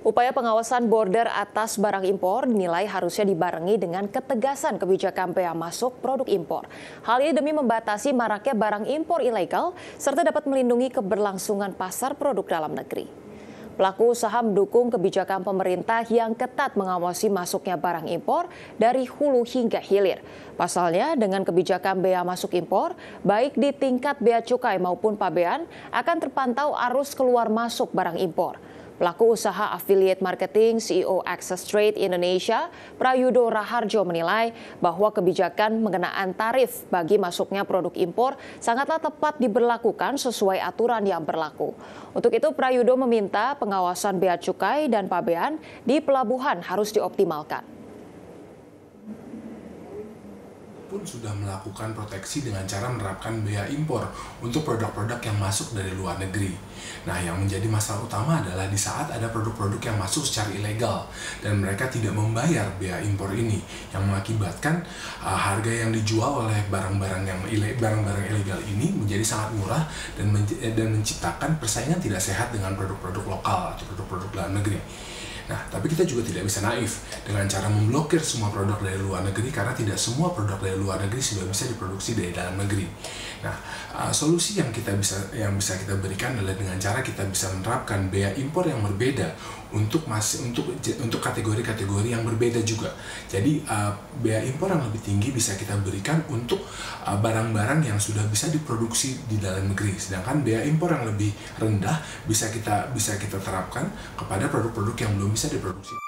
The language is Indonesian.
Upaya pengawasan border atas barang impor dinilai harusnya dibarengi dengan ketegasan kebijakan bea masuk produk impor. Hal ini demi membatasi maraknya barang impor ilegal serta dapat melindungi keberlangsungan pasar produk dalam negeri. Pelaku usaha mendukung kebijakan pemerintah yang ketat mengawasi masuknya barang impor dari hulu hingga hilir. Pasalnya, dengan kebijakan bea masuk impor, baik di tingkat bea cukai maupun pabean, akan terpantau arus keluar masuk barang impor. Pelaku usaha affiliate marketing CEO Access Trade Indonesia, Prayudo Raharjo menilai bahwa kebijakan mengenaan tarif bagi masuknya produk impor sangatlah tepat diberlakukan sesuai aturan yang berlaku. Untuk itu Prayudo meminta pengawasan bea cukai dan pabean di pelabuhan harus dioptimalkan. Pun sudah melakukan proteksi dengan cara menerapkan bea impor untuk produk-produk yang masuk dari luar negeri. Nah, yang menjadi masalah utama adalah di saat ada produk-produk yang masuk secara ilegal dan mereka tidak membayar bea impor ini, yang mengakibatkan harga yang dijual oleh barang-barang ilegal ini menjadi sangat murah dan menciptakan persaingan tidak sehat dengan produk-produk lokal atau produk-produk dalam negeri. Nah, tapi kita juga tidak bisa naif dengan cara memblokir semua produk dari luar negeri karena tidak semua produk dari luar negeri sudah bisa diproduksi dari dalam negeri. Nah, solusi yang bisa kita berikan adalah dengan cara kita bisa menerapkan bea impor yang berbeda untuk kategori-kategori yang berbeda juga. Jadi bea impor yang lebih tinggi bisa kita berikan untuk barang-barang yang sudah bisa diproduksi di dalam negeri, sedangkan bea impor yang lebih rendah bisa kita terapkan kepada produk-produk yang belum bisa diproduksi.